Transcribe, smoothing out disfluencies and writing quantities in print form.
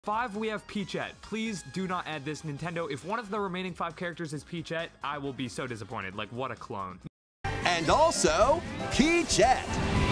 5, we have Peachette. Please do not add this, Nintendo. If one of the remaining 5 characters is Peachette, I will be so disappointed. Like, what a clone. And also, Peachette.